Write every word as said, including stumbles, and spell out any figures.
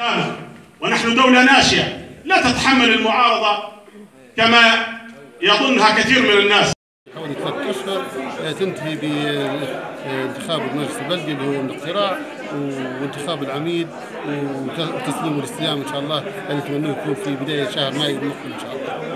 آه. ونحن دولة ناشئة لا تتحمل المعارضة كما يظنها كثير من الناس. حوالي ثلاثة أشهر تنتهي بانتخاب المجلس البلدي اللي هو الاقتراع وانتخاب العميد وتسليم الاستلام إن شاء الله، اللي نتمنى يكون في بداية شهر مايو المقبل إن شاء الله.